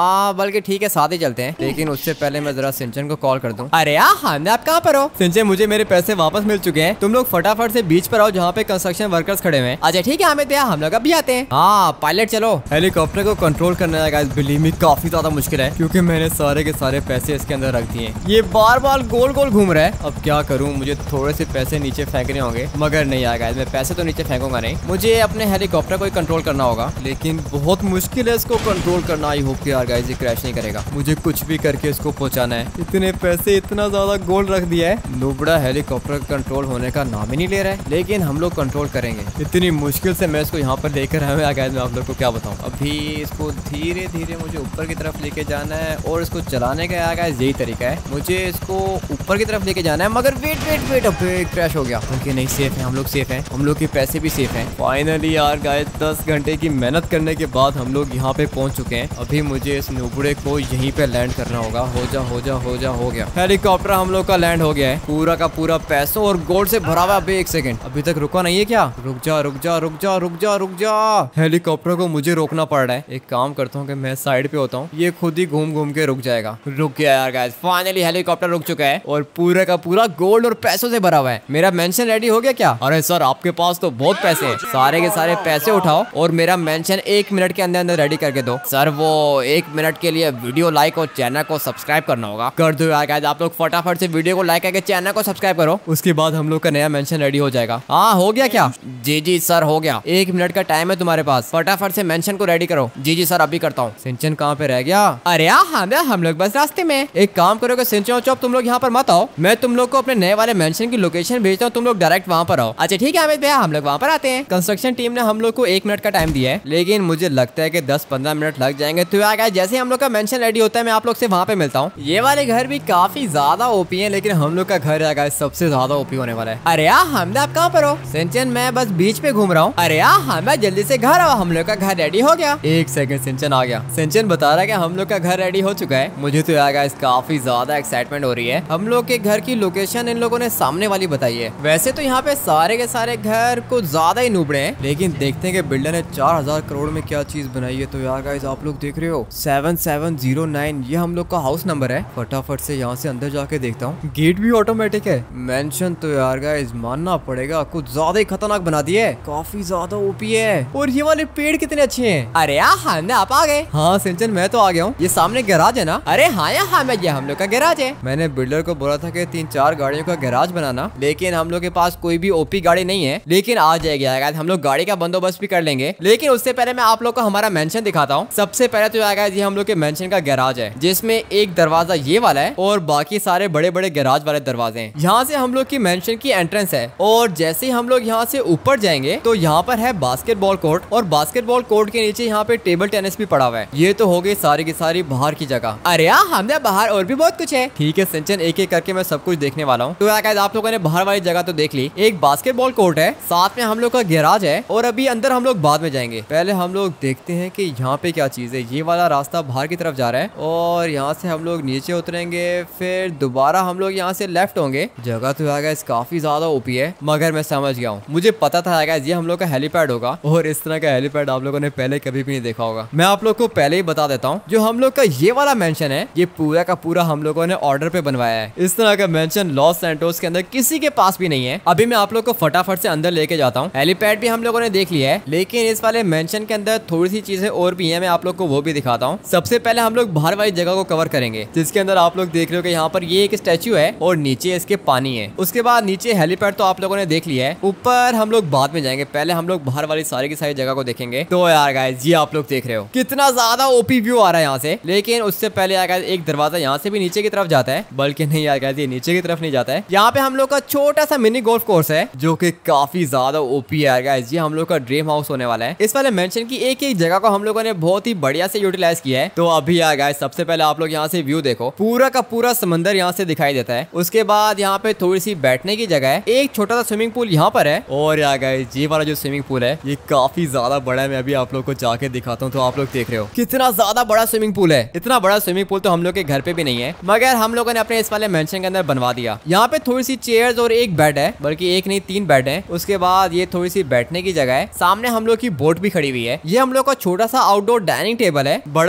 Speaker 1: बोल के ठीक है साथ ही चलते हैं, लेकिन उससे पहले मैं जरा सिंचन को कॉल कर दूं। अरे यार हमने आप कहाँ पर हो? सिंचन मुझे मेरे पैसे वापस मिल चुके हैं, तुम लोग फटाफट से बीच पर आओ जहाँ पे कंस्ट्रक्शन वर्कर्स खड़े हुए हैं। अच्छा ठीक है हामिद भैया, हम लोग अभी आते हैं। हाँ पायलट चलो। हेलीकॉप्टर को कंट्रोल करना है गाइस, बिलीव मी काफी ज्यादा मुश्किल है, क्योंकि मैंने सारे के सारे पैसे इसके अंदर रख दिए। ये बार बार गोल गोल घूम रहा है, अब क्या करूँ, मुझे थोड़े से पैसे नीचे फेंकने होंगे, मगर नहीं यार गाइस मैं पैसे तो नीचे फेंकूंगा नहीं, मुझे अपने हेलीकॉप्टर को कंट्रोल करना होगा, लेकिन बहुत मुश्किल है इसको कंट्रोल करना। आई होप कि यार गाइस ये क्रैश नहीं करेगा, मुझे कुछ भी करके इसको पहुंचाना है। इतने पैसे इतना ज्यादा गोल्ड रख दिया है, नुबड़ा हेलीकॉप्टर कंट्रोल होने का नाम ही नहीं ले रहा है, लेकिन हम लोग कंट्रोल करेंगे। इतनी मुश्किल से मैं इसको यहाँ पर लेकर आया गाइस, मैं आप लोग को क्या बताऊँ। अभी इसको धीरे धीरे मुझे ऊपर की तरफ लेके जाना है, और इसको चलाने का गाइस यही तरीका है, मुझे इसको ऊपर की तरफ लेके जाना है। मगर वेट वेट वेट अबे क्रैश हो गया। ओके नहीं सेफ है, हम लोग सेफ हैं, हम लोग के पैसे भी सेफ हैं। फाइनली यार गाइस दस घंटे की मेहनत करने के बाद हम लोग यहाँ पे पहुंच चुके हैं। अभी मुझे इस नुबड़े को यहीं पे लैंड करना होगा। हो जा हो जा हो जा हो गया, हेलीकॉप्टर हम लोग का लैंड हो गया है, पूरा का पूरा पैसों और गोल्ड से भरा हुआ। अभी एक सेकंड, अभी तक रुका नहीं है क्या? रुक जा रुक जा रुक जा रुक जा रुक जा, हेलीकॉप्टर को मुझे रोकना पड़ रहा है। एक काम करता हूँ कि मैं साइड पे होता हूँ, ये खुद ही घूम घूम के रुक जाएगा। रुक गया यार गाइस, फाइनली हेलीकॉप्टर रुक चुका है और पूरा का पूरा गोल्ड और पैसों से भरा हुआ है। मेरा मेंशन रेडी हो गया क्या? अरे सर आपके पास तो बहुत पैसे हैं, सारे के सारे पैसे उठाओ और मेरा मेंशन एक मिनट के अंदर अंदर रेडी करके दो। सर वो एक मिनट के लिए वीडियो लाइक और चैनल को सब्सक्राइब करना होगा। कर दो यार गाइस, आप लोग फटाफट से वीडियो को लाइक करके चैनल को सब्सक्राइब करो, उसके बाद हम लोग का नया मेंशन रेडी हो जाएगा। हाँ हो गया क्या? जी जी सर हो गया, एक मिनट का टाइम है तुम्हारे पास, फटाफट से मेंशन को रेडी करो। जी जी सर अभी करता हूँ। सिंचन कहाँ पे रह गया? अरे हाँ हम लोग बस रास्ते में। एक काम करोगे सिंचन चौप, तुम लोग यहाँ पर मत आओ, मैं तुम लोग को अपने नए वाले मेंशन की लोकेशन भेजता हूँ, तुम लोग डायरेक्ट वहाँ पर आओ। अच्छा ठीक है अमित भैया, हम लोग वहाँ पर आते हैं। कंस्ट्रक्शन टीम ने हम लोग को एक मिनट का टाइम दिया है, लेकिन मुझे लगता है कि दस पंद्रह मिनट लग जाएंगे। तो यार जैसे हम लोग का मेंशन रेडी होता है मैं आप लोग से वहाँ पे मिलता हूँ। ये वाले घर भी काफी ज्यादा ओपी है, लेकिन हम लोग का घर है सबसे ज्यादा ओपी होने वाला है। अरे यार हमने आप कहाँ पर हो? सिंचन मैं बस बीच पे घूम रहा हूँ। अरे यार हमें जल्दी से घर आओ, हम लोग का घर रेडी हो गया। एक सेकंड सिंचन आ गया। सिंचन बता रहा है कि हम लोग का घर रेडी हो चुका है। मुझे तो यार गाइस काफी ज्यादा एक्साइटमेंट हो रही है। हम लोग के घर की लोकेशन इन लोगों ने सामने वाली बताई है। वैसे तो यहाँ पे सारे के सारे घर कुछ ज्यादा ही नुबड़े हैं, लेकिन देखते हैं कि बिल्डर ने चार हजार करोड़ में क्या चीज बनाई है। तो यार गाइस आप लोग देख रहे हो सेवन सेवन जीरो नाइन, ये हम लोग का हाउस नंबर है। फटाफट से यहाँ से अंदर जाके देखता हूँ। गेट भी ऑटोमेटिक है। मेंशन तो यार गाइस मानना पड़ेगा कुछ ज्यादा ही खतरनाक बना दिए है, काफी ज्यादा ओपी है। और ये वाले पेड़ कितने अच्छे हैं। अरे यार हमने आप आ गए। हाँ सिंचन मैं तो आ गया हूँ। ये सामने गैराज है ना? अरे हाँ यार हाँ मैं ये हम लोग का गैराज है। मैंने बिल्डर को बोला था कि तीन चार गाड़ियों का गैराज बनाना, लेकिन हम लोग के पास कोई भी ओपी गाड़ी नहीं है, लेकिन आ जाएगी यार हम लोग गाड़ी का बंदोबस्त भी कर लेंगे। लेकिन उससे पहले मैं आप लोग को हमारा मेंशन दिखाता हूँ। सबसे पहले तो यार ये हम लोग के मेंशन का गैराज है, जिसमें एक दरवाजा ये वाला है और बाकी सारे बड़े बड़े गैराज वाले दरवाजे हैं। यहाँ से हम लोग की मेंशन की एंट्रेंस है, और जैसे ही हम लोग यहाँ से ऊपर जाएंगे तो यहाँ पर है बास्केटबॉल कोर्ट, और बास्केटबॉल कोर्ट के नीचे यहाँ पे टेबल टेनिस भी पड़ा हुआ है। ये तो हो गई सारी की सारी बाहर की जगह। अरे यार हमने बाहर और भी बहुत कुछ है। ठीक है सिंचन, एक एक करके मैं सब कुछ देखने वाला हूँ। तो यार आप लोगों ने बाहर वाली जगह तो देख ली, एक बास्केटबॉल कोर्ट है, साथ में हम लोग का गैराज है, और अभी अंदर हम लोग बाद में जाएंगे। पहले हम लोग देखते हैं कि यहाँ पे क्या चीज है। ये वाला रास्ता बाहर की तरफ जा रहा है, और यहाँ से हम लोग नीचे उतरेंगे, फिर दोबारा हम लोग यहाँ से लेफ्ट होंगे। जगह तो यार काफी ज्यादा ओपी है, मगर मैं समझ गया हूँ, मुझे पता था यार ये हम लोग का हेलीपैड होगा, और इस तरह का हेलीपैड आप लोगों ने पहले कभी भी नहीं देखा होगा। मैं आप लोग को पहले ही बता देता हूँ, जो हम लोग का ये वाला मेंशन है, ये पूरा का पूरा हम लोगों ने ऑर्डर पे बनवाया है। इस तरह का मेंशन लॉस सैंटोस के अंदर किसी के पास भी नहीं है। अभी मैं आप लोग को फटाफट से अंदर लेके जाता हूँ। हेलीपैड भी हम लोगों ने देख लिया है, लेकिन इस वाले मेंशन के अंदर थोड़ी सी चीजें और भी है, मैं आप लोग को वो भी दिखाता हूँ। सबसे पहले हम लोग बाहर वाली जगह को कवर करेंगे, जिसके अंदर आप लोग देख रहे हो कि यहाँ पर ये एक स्टैचू है और नीचे इसके पानी है। उसके बाद नीचे हेलीपैड तो आप लोगों ने देख लिया है, ऊपर हम लोग बाद में जाएंगे। पहले हम लोग बाहर वाली सारी की सारी जगह को देखेंगे। तो यार गाइस ये आप लोग देख रहे हो कितना ज्यादा ओपी व्यू आ रहा है यहाँ से, लेकिन उससे पहले यार गाइस एक दरवाजा यहाँ से भी नीचे की तरफ जाता है, बल्कि नहीं यार गाइस ये नीचे की तरफ नहीं जाता है। यहाँ पे हम लोग का छोटा सा मिनी गोल्फ कोर्स है, जो कि काफी ज्यादा ओपी है यार गाइस। ये हम लोग का ड्रीम हाउस होने वाला है। इस वाले मेंशन की एक एक जगह को हम लोगों ने बहुत ही बढ़िया से यूटिलाइज किया है। तो अभी यार गाइस सबसे पहले आप लोग यहाँ से व्यू देखो, पूरा का पूरा समंदर यहाँ से दिखाई देता है। उसके बाद यहाँ पे थोड़ी सी बैठने की जगह है, एक छोटा सा स्विमिंग पूल यहाँ पर है, और यार गाइस ये वाला जो स्विमिंग पूल है ये काफी ज्यादा बड़ा है। मैं अभी आप लोग को जाके दिखाता हूँ। तो आप लोग देख रहे हो कितना ज्यादा बड़ा स्विमिंग पूल है। इतना बड़ा स्विमिंग पूल तो हम लोग के घर पे भी नहीं है, मगर हम लोगों ने अपने इस वाले मेंशन के अंदर बनवा दिया। यहाँ पे थोड़ी सी चेयर्स और एक बेड है, बल्कि एक नहीं तीन बेड है। उसके बाद ये थोड़ी सी बैठने की जगह है, सामने हम लोग की बोट भी खड़ी हुई है। ये हम लोग का छोटा सा आउटडोर डाइनिंग टेबल है, बड़ा वाला डाइनिंग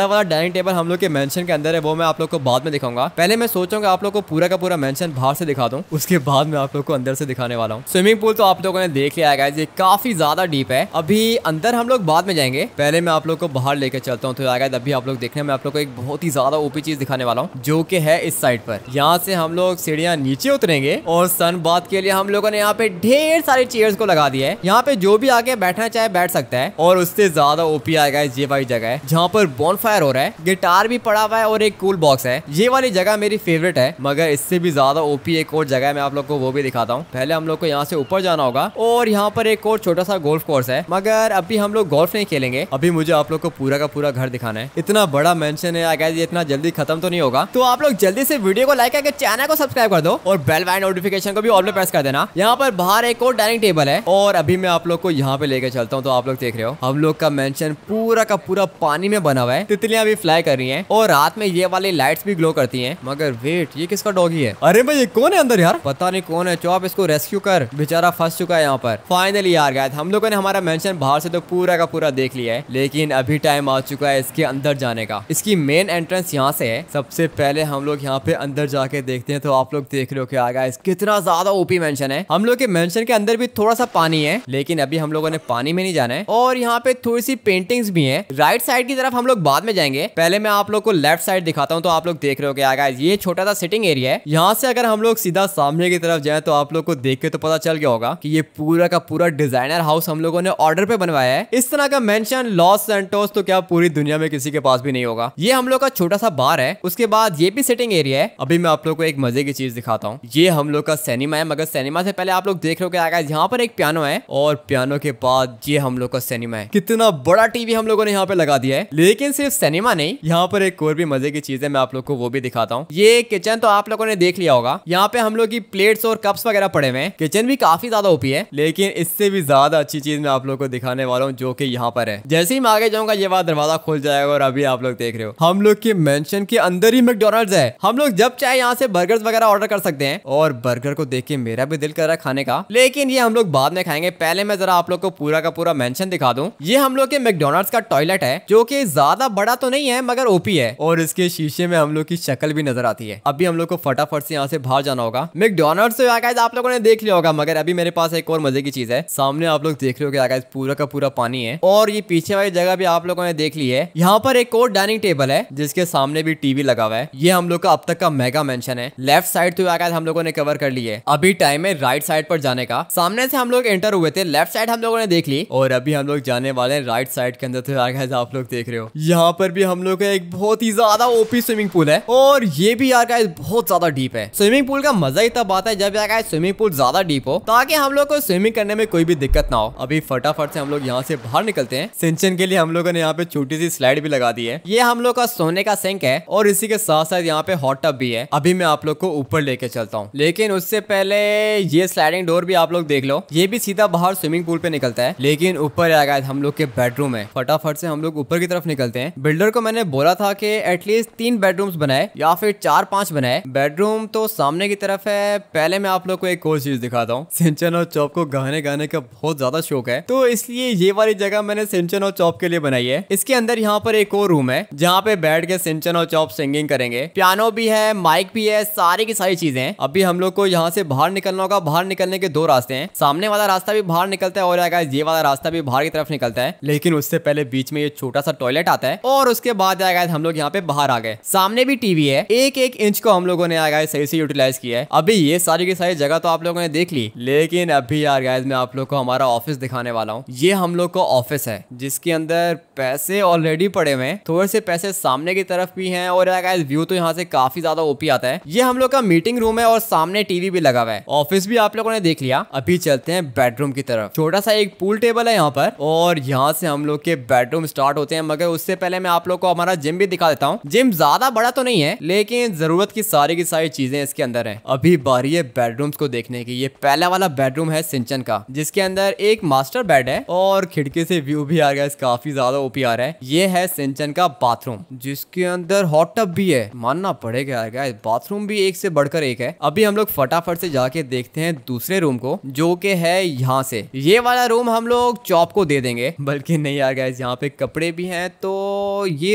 Speaker 1: डाइनिंग टेबल हम लोग के मेंशन के अंदर है वो मैं आप लोग को बाद में दिखाऊंगा। पहले मैं सोचूंगा आप लोग को पूरा का पूरा मेंशन बाहर से दिखा दूं, उसके बाद मैं आप लोग को अंदर से दिखाने वाला हूँ। स्विमिंग पूल तो आप लोगों ने देख लिया है, ये काफी ज्यादा डीप है। अभी अंदर हम लोग बाद में जाएंगे, पहले मैं आप लोग को बाहर लेके चलता हूँ। तो गाइस अभी आप लोग देखने में आप लोग को एक बहुत ही ज्यादा ओपी चीज दिखाने वाला हूँ, जो कि है इस साइड पर। यहाँ से हम लोग सीढ़ियाँ नीचे उतरेंगे और सन बात के लिए हम लोगों ने यहाँ पे ढेर सारे चेयर्स को लगा दिया है। यहाँ पे जो भी आके बैठना चाहे बैठ सकता है। और उससे ज्यादा ओपी आएगा ये वाली जगह है जहाँ पर बॉनफायर हो रहा है, गिटार भी पड़ा हुआ है और एक कूल बॉक्स है। ये वाली जगह मेरी फेवरेट है, मगर इससे भी ज्यादा ओपी एक और जगह है, मैं आप लोग को वो भी दिखाता हूँ। पहले हम लोग को यहाँ से ऊपर जाना होगा और यहाँ पर एक और छोटा सा गोल्फ कोर्स है, मगर अभी हम लोग गोल्फ नहीं खेलेंगे। अभी मुझे आप लोग को पूरा का पूरा घर दिखाना है। इतना बड़ा मेंशन है गाइस, ये इतना जल्दी खत्म तो नहीं होगा। तो आप लोग जल्दी से वीडियो को लाइक करके चैनल को सब्सक्राइब कर दो और बेल वाइल नोटिफिकेशन को भी ऑल पे प्रेस कर देना। यहाँ पर बाहर एक और डाइनिंग टेबल है और अभी मैं आप लोग को यहाँ पे लेके चलता हूँ। तो आप लोग देख रहे हो हम लोग का मेंशन पूरा का पूरा पानी में बना हुआ है। तितलियां भी फ्लाई कर रही हैं और रात में ये वाली लाइट्स भी ग्लो करती हैं। मगर वेट, ये किसका डॉगी है? अरे भाई ये कौन है अंदर यार? पता नहीं कौन है। चौप इसको रेस्क्यू कर, बेचारा फंस चुका है यहाँ पर। फाइनली यार गाइस हम लोगों ने हमारा मेंशन बाहर से तो पूरा का पूरा देख लिया है, लेकिन अभी टाइम आ चुका है इसके अंदर जाने का। इसकी मेन एंट्रेंस यहाँ से है। सबसे पहले हम लोग यहाँ पे अंदर जाके देखते हैं। तो आप लोग देख रहे हो क्या गाइस, कितना ज्यादा ओपी मेंशन है। हम लोग के मेंशन के अंदर भी थोड़ा सा पानी है, लेकिन अभी हम लोगों ने पानी में नहीं जाना है। और यहाँ पे थोड़ी सी पेंटिंग्स भी है। राइट साइड की तरफ हम लोग बाद में जाएंगे, पहले मैं आप लोग को लेफ्ट साइड दिखाता हूँ। तो आप लोग देख रहे हो क्या गाइस, ये छोटा सा सिटिंग एरिया है। यहाँ से अगर हम लोग सीधा सामने की तरफ जाए तो आप लोग को देख के तो पता चल गया होगा कि ये पूरा का पूरा डिजाइनर हाउस हम लोगों ने ऑर्डर पे बनवाया है। इस तरह का मेंशन लॉस सैंटोस तो क्या पूरी दुनिया में किसी के पास भी नहीं होगा। ये हम लोग का छोटा सा बार है, उसके बाद ये भी सिटिंग एरिया है। अभी मैं आप लोग को एक मजे की चीज दिखाता हूँ। ये हम लोग का सिनेमा है, मगर सिनेमा से पहले आप लोग देख रहे हो क्या गाइस, यहाँ पर एक पियानो है और पियानो के बाद ये हम लोग का सिनेमा है। कितना बड़ा टीवी हम लोगों ने यहाँ पे लगा दिया है। लेकिन सिर्फ सिनेमा नहीं, यहाँ पर एक और भी मजे की चीज है, मैं आप लोग को वो भी दिखाता हूँ। ये किचन तो आप लोगों ने देख लिया होगा। यहाँ पे हम लोग की प्लेट्स और कप्स वगैरह पड़े हुए हैं। किचन भी काफी ज्यादा ओपी है, लेकिन इससे भी ज्यादा अच्छी चीज मैं आप लोग को दिखाने वाला हूँ, जो कि यहाँ पर है। जैसे ही मैं आगे जाऊंगा ये बात दरवाजा खुल जाएगा और अभी आप लोग देख रहे हो हम लोग के मेंशन के अंदर ही मैकडॉनल्ड्स है। हम लोग जब चाहे यहाँ से बर्गर्स वगैरह ऑर्डर कर सकते हैं और बर्गर को देख के मेरा भी दिल कर रहा है खाने का, लेकिन ये हम लोग बाद में खाएंगे। पहले मैं जरा आप लोग को पूरा का पूरा मेंशन दिखा दूं। ये हम लोग के मैकडॉनल्ड्स का टॉयलेट है, जो कि ज्यादा बड़ा तो नहीं है मगर ओपी है और इसके शीशे में हम लोग की शक्ल भी नजर आती है। अभी हम लोग को फटाफट से यहाँ से बाहर जाना होगा। मैकडॉनल्ड्स तो गाइस आप लोगों ने देख लिया होगा, मगर अभी मेरे पास एक और मजे की चीज है। सामने आप लोग देख रहे हो क्या गाइस, पूरा का पूरा पानी है और ये पीछे वाली जगह भी आप लोगों ने देख ली है। यहाँ पर एक और डाइनिंग टेबल है जिसके सामने भी टीवी लगा हुआ है। ये हम लोग का अब तक का मेगा मेंशन है। लेफ्ट साइड तो गाइस हम लोगों ने कवर कर ली है। अभी टाइम है राइट साइड पर जाने का। सामने से हम लोग एंटर हुए थे, लेफ्ट साइड हम लोगों ने देख ली और अभी हम लोग जाने वाले हैं राइट साइड के अंदर। तो गाइस आप लोग देख रहे हो यहाँ पर भी हम लोग का एक बहुत ही ज्यादा ओपी स्विमिंग पूल है और ये भी यार गाइस बहुत ज्यादा डीप है। स्विमिंग पूल का मजा ही तब आता है जब यार गाइस स्विमिंग पूल ज्यादा डीप हो, ताकि हम लोग को स्विमिंग करने में कोई भी दिक्कत ना हो। अभी फटाफट से हम लोग यहाँ से बाहर निकलते हैं। सिंचन के लिए हम लोगों ने यहाँ पे छोटी सी स्लाइड भी लगा दी है। ये हम लोग का सोने का सिंक है और इसी के साथ साथ यहाँ पे हॉट टब भी है। अभी मैं आप लोग को ऊपर लेके चलता हूँ, लेकिन उससे पहले ये स्लाइडिंग डोर भी आप लोग देख लो, ये भी सीधा बाहर स्विमिंग पूल पे निकलता है। लेकिन ऊपर आ गया हम लोग के बेडरूम है। फटाफट से हम लोग ऊपर की तरफ निकलते हैं। बिल्डर को मैंने बोला था कि एटलीस्ट तीन बेडरूम्स बनाए या फिर चार पांच बनाए। बेडरूम तो सामने की तरफ है। पहले मैं आप लोग को एक और चीज दिखाता हूँ। सिंचन और चॉप को गाने गाने का बहुत ज्यादा शौक है, तो इसलिए ये वाली जगह मैंने सिंचन और चॉप के लिए बनाई है। इसके अंदर यहाँ पर एक और रूम है जहाँ पे बैठ के सिंचन और चॉप सिंगिंग करेंगे। पियानो भी है, माइक भी है, सारी की सारी चीजें हैं। अभी हम लोग को यहाँ से बाहर निकलना होगा। बाहर निकलने के दो रास्ते हैं। सामने वाला रास्ता भी बाहर निकलता है और ये वाला रास्ता भी बाहर की तरफ निकलता है, लेकिन उससे पहले बीच में ये छोटा सा टॉयलेट आता है और उसके बाद आएगा हम लोग यहाँ पे बाहर आ गए। सामने भी टीवी है। एक एक इंच को हम लोगों ने आएगा सही से यूटिलाइज किया है। अभी ये सारी की सारी जगह तो आप लोगों ने देख ली, लेकिन अभी यार गाइस मैं आप लोग को हमारा ऑफिस दिखाने वाला हूँ। ये हम लोग का ऑफिस है जिसके अंदर पैसे ऑलरेडी पड़े हुए हैं। थोड़े से पैसे सामने की तरफ भी हैं और यार गाइस व्यू तो यहाँ से काफी ज्यादा ओपी आता है। ये हम लोग का मीटिंग रूम है और सामने टीवी भी लगा हुआ है। ऑफिस भी आप लोगों ने देख लिया। अभी चलते हैं बेडरूम की तरफ। छोटा सा एक पूल टेबल है यहाँ पर और यहाँ से हम लोग के बेडरूम स्टार्ट होते हैं। मगर उससे पहले मैं आप लोग को हमारा जिम भी दिखा देता हूँ। जिम ज्यादा बड़ा तो नहीं है, लेकिन जरूरत की सारी की सारी चीजें इसके अंदर है। अभी बारी है बेडरूम्स को देखने की। ये पहला वाला बेडरूम है सिंचन का, जिसके अंदर एक मास्टर बेड है और खिड़की से व्यू भी आ गया काफी ज्यादा ओपी आ रहा है। ये है सिंचन का बाथरूम, जिसके अंदर हॉट टब भी है। मानना पड़ेगा यार, बाथरूम भी एक से बढ़कर एक है। अभी हम लोग फटाफट से जाके देखते हैं दूसरे रूम को, जो कि है यहाँ से। ये वाला रूम हम लोग चॉप को दे देंगे, बल्कि नहीं यार गाइस यहाँ पे कपड़े भी हैं, तो ये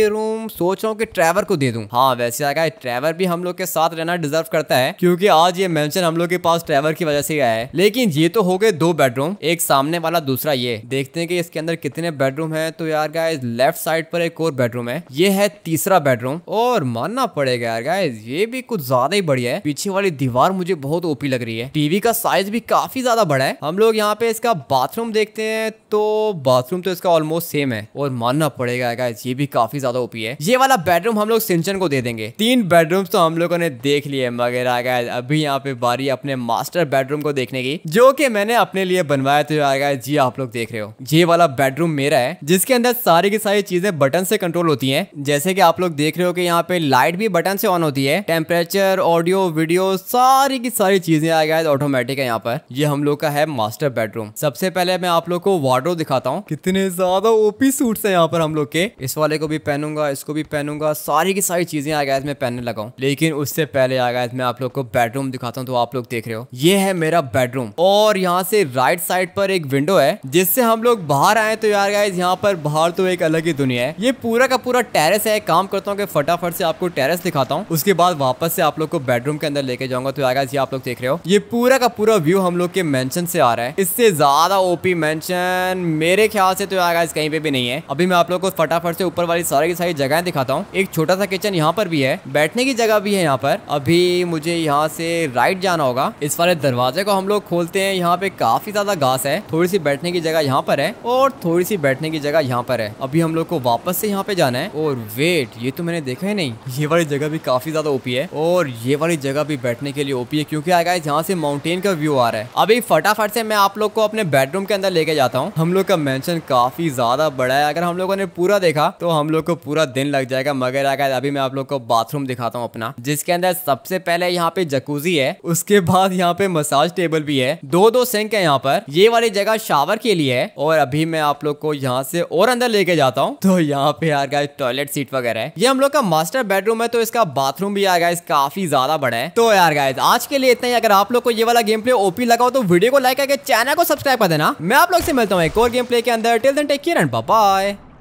Speaker 1: ये रूम सोच रहा हूँ कि ट्रैवर को दे दूं। हाँ वैसे आएगा ट्रैवर भी हम लोग के साथ रहना डिजर्व करता है, क्योंकि आज ये मेंशन हम लोग के पास ट्रैवर की वजह से आया है। लेकिन ये तो हो गए दो बेडरूम, एक सामने वाला दूसरा ये। देखते हैं कि इसके अंदर कितने बेडरूम है। तो यार गाइस लेफ्ट साइड पर एक और बेडरूम है, ये है तीसरा बेडरूम। और मानना पड़ेगा यार गाइस ये भी कुछ ज्यादा ही बढ़िया है। पीछे वाली दीवार मुझे बहुत ओपी लग रही है। टीवी का साइज भी काफी ज्यादा बड़ा है। हम लोग यहाँ पे इसका बाथरूम देखते हैं तो बाथरूम तो इसका ऑलमोस्ट सेम है। और मानना पड़ेगा गाइस ये भी काफी ज्यादा ओपी है। ये वाला बेडरूम हम लोग सिंचन को दे देंगे। तीन बेडरूम तो हम लोगों ने देख लिए, मगर गाइस अभी यहाँ पे बारी अपने मास्टर बेडरूम को देखने की, जो कि मैंने अपने लिए बनवाया। तो गाइस जी आप लोग देख रहे हो ये वाला बेडरूम मेरा है, जिसके अंदर सारी की सारी चीजें बटन से कंट्रोल होती हैं। जैसे कि आप लोग देख रहे हो कि यहाँ पे लाइट भी बटन से ऑन होती है, टेम्परेचर, ऑडियो, वीडियो, सारी की सारी चीजें आ गए ऑटोमेटिक है यहाँ पर। ये हम लोग का है मास्टर बेडरूम। सबसे पहले मैं आप लोग को वार्डरोब दिखाता हूँ। कितने ज्यादा ओपी सूट्स हैं यहाँ पर हम लोग के। इस वाले को भी पहनूंगा, इसको भी पहनूंगा, सारी की सारी चीजें आ गए मैं पहनने लगा हूँ। लेकिन उससे पहले आ गया मैं आप लोग को बेडरूम दिखाता हूँ। तो आप लोग देख रहे हो ये है मेरा बेडरूम, और यहाँ से राइट साइड पर एक विंडो है जिससे हम लोग बाहर आए। तो यार गाइस यहाँ पर बाहर तो एक अलग ही दुनिया है। ये पूरा का पूरा टेरेस है। काम करता हूँ कि फटाफट से आपको टेरेस दिखाता हूँ, उसके बाद वापस से आप लोग को बेडरूम के अंदर लेके जाऊंगा। तो यार गाइस ये आप लोग देख रहे हो ये पूरा का पूरा व्यू हम लोग के मेंशन से आ रहा है। इससे ज्यादा ओपी मेंशन मेरे ख्याल से तो यार गाइस कहीं पे भी नहीं है। अभी मैं आप लोग को फटाफट से ऊपर वाली सारी की सारी जगह दिखाता हूँ। एक छोटा सा किचन यहाँ पर भी है, बैठने की जगह भी है यहाँ पर। अभी मुझे यहाँ से राइट जाना होगा। इस वाले दरवाजे को हम लोग खोलते हैं। यहाँ पे काफी ज्यादा घास है, थोड़ी सी बैठने की जगह यहाँ पर है और थोड़ी सी बैठने की जगह यहाँ पर है। अभी हम लोग को वापस से यहाँ पे जाना है। और वेट, ये तो मैंने देखा ही नहीं। ये वाली जगह भी काफी ज्यादा ओपी है और ये वाली जगह भी बैठने के लिए ओपी है, क्योंकि आगे यहाँ से माउंटेन का व्यू आ रहा है। अभी फटाफट से मैं आप लोग को अपने बेडरूम के अंदर लेके जाता हूँ। हम लोग का मेंशन काफी ज्यादा बड़ा है। अगर हम लोगों ने पूरा देखा तो हम लोग को पूरा दिन लग जाएगा। मगर आगे अभी मैं आप लोग को बाथरूम दिखाता हूँ अपना, जिसके अंदर सबसे पहले यहाँ पे जकूजी है, उसके बाद यहाँ पे मसाज टेबल भी है, दो दो सिंक है यहाँ पर। ये वाली जगह शावर के लिए है। और अभी मैं आप लोग को यहाँ से और अंदर लेके जाता हूँ। तो यहाँ पे यार गाइस टॉयलेट सीट वगैरह है। ये हम लोग का मास्टर बेडरूम है, तो इसका बाथरूम भी यार गाइस काफी ज्यादा बड़ा है। तो यार गाइस आज के लिए इतना ही। अगर आप लोग को ये वाला गेम प्ले ओपी लगा हो तो वीडियो को लाइक करके चैनल को सब्सक्राइब कर देना। मैं आप लोग से मिलता हूँ एक और गेम प्ले के अंदर। Till then take care and bye bye.